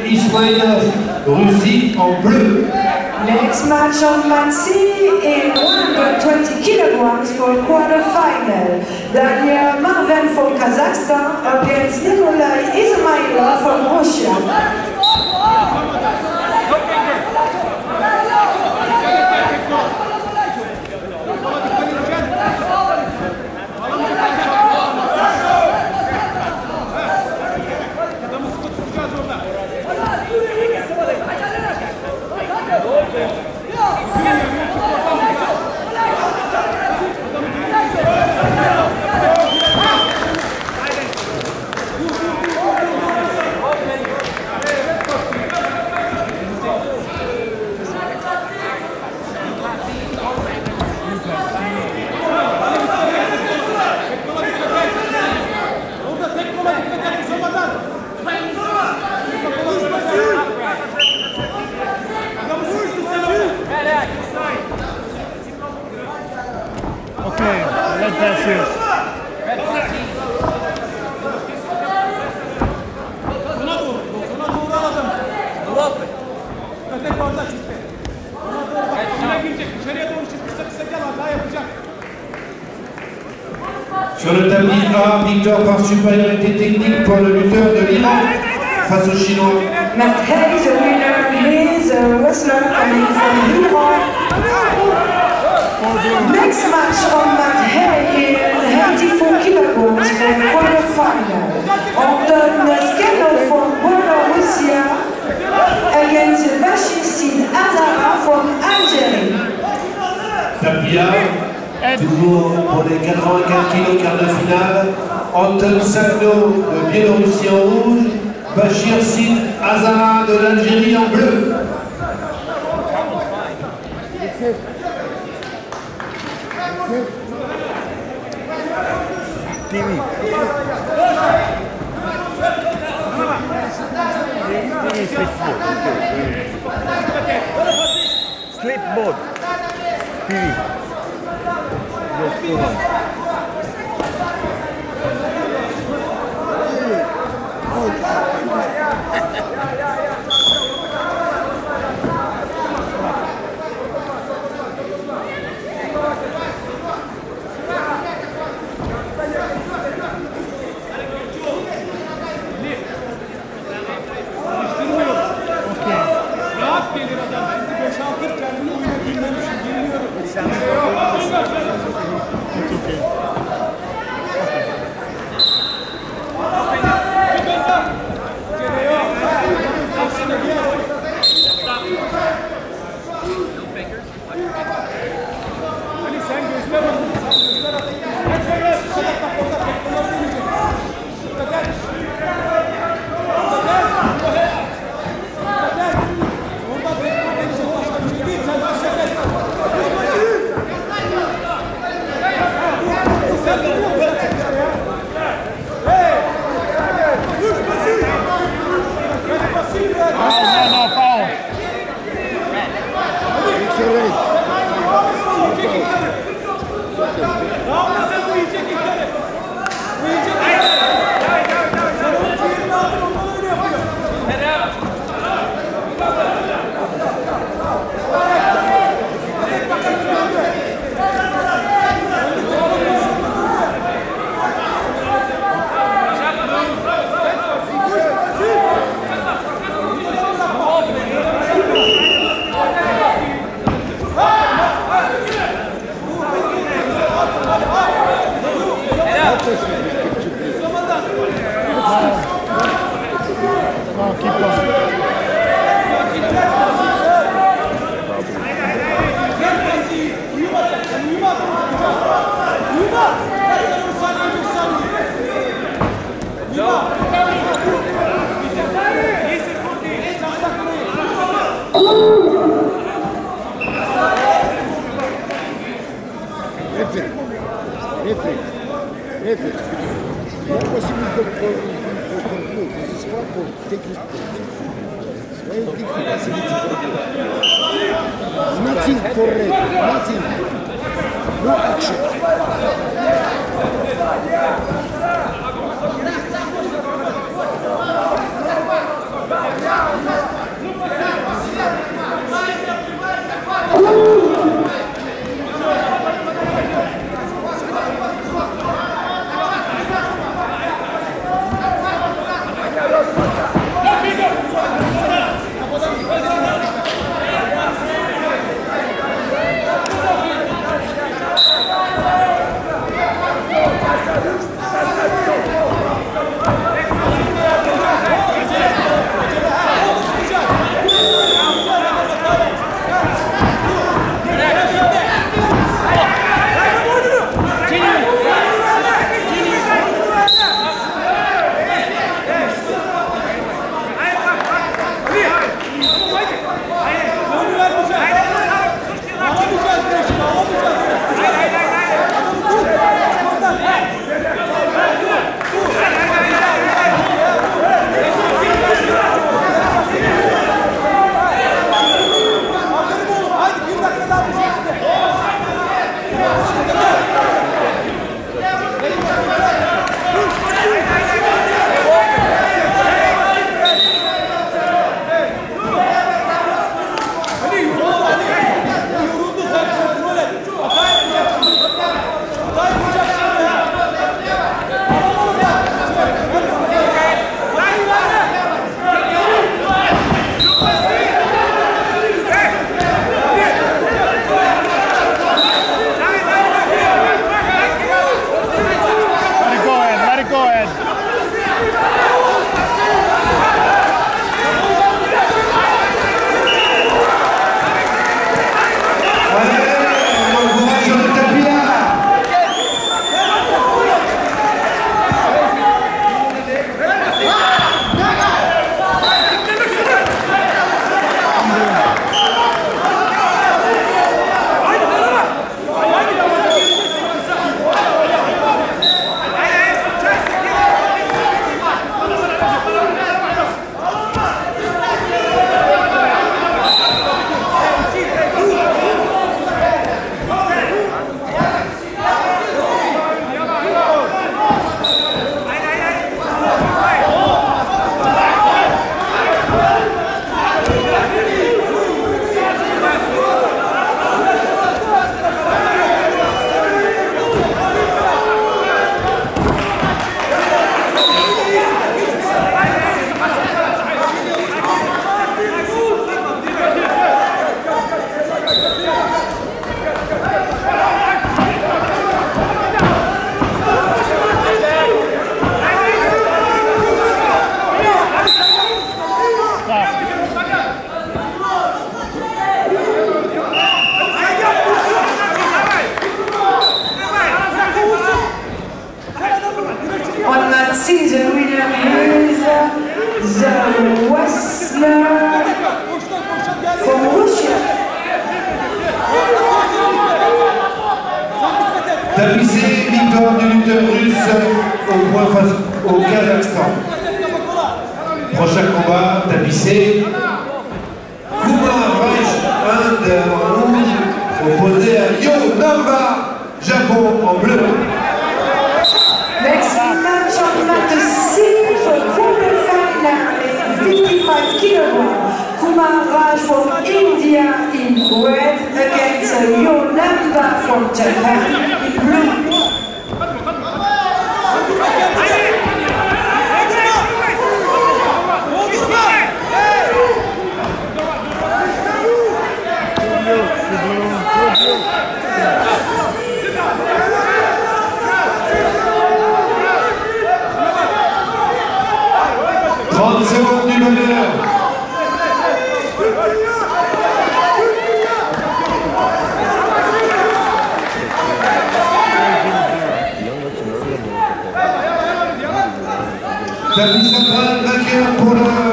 Ismailov, Russie en bleu. Next match on Mat C in 120 kilograms for quarter-final. Daniel Marven from Kazakhstan against Nikolai Ismailov from Russia. Okay, red pass here. Sur le tapis A, victoire par supériorité technique pour le lutteur de l'Iran face au Chinois. Matt Hay is a winner. He is a wrestler coming from Iran. Next match on Matt Hay in 84 kilograms for quarter-final. Anton Neskenov from Belarus against Bashir Sid Azara from Algérie. Tapis A, toujours pour les 84 kg quart de finale. Anton Sakno de Biélorussie en rouge, Bashir Sid Azara de l'Algérie en bleu. TV. Slipboard. TV. Just go on. Nothing correct, nothing. No action. season winner is the wrestler from Russia. Tapissé, victoire du lutteur russe au point face au Kazakhstan. Prochain combat, Tapissé. Kumar Raj, Inde en rouge, opposé à Yo Namba, Japon en bleu. Next match on mat C for quarterfinal in 55 kilograms. Kumar Raj from India in red against Yo Namba from Japan in blue. Secondes du bonheur. Tapis central vainqueur pour le